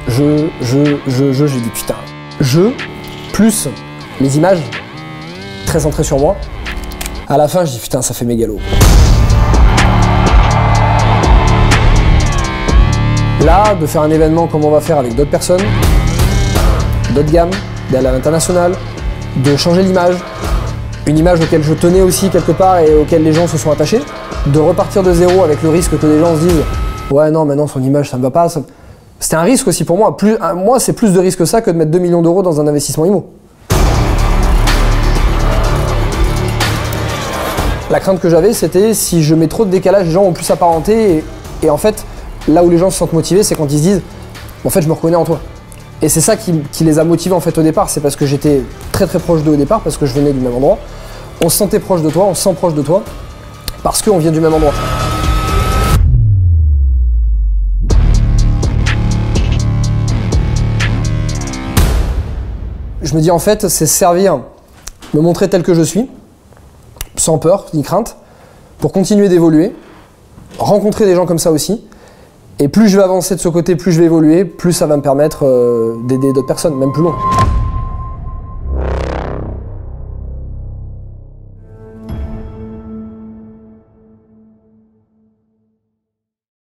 j'ai dit putain. Plus les images, très centrées sur moi. À la fin, je dis putain, ça fait mégalo. Là, de faire un événement comme on va faire avec d'autres personnes, d'autres gammes, d'aller à l'international, de changer l'image, une image auquel je tenais aussi quelque part et auquel les gens se sont attachés, de repartir de zéro avec le risque que les gens se disent « Ouais, non, maintenant son image, ça me va pas. » C'était un risque aussi pour moi. Moi, c'est plus de risque que ça que de mettre 2 millions d'euros dans un investissement IMO. La crainte que j'avais, c'était si je mets trop de décalage, les gens vont plus s'apparenter et en fait, là où les gens se sentent motivés, c'est quand ils se disent « En fait, je me reconnais en toi ». Et c'est ça qui les a motivés en fait au départ, c'est parce que j'étais très proche d'eux au départ, parce que je venais du même endroit. On se sentait proche de toi, on se sent proche de toi, parce qu'on vient du même endroit. Je me dis en fait, c'est servir, me montrer tel que je suis, sans peur ni crainte, pour continuer d'évoluer, rencontrer des gens comme ça aussi. Et plus je vais avancer de ce côté, plus je vais évoluer, plus ça va me permettre d'aider d'autres personnes, même plus loin.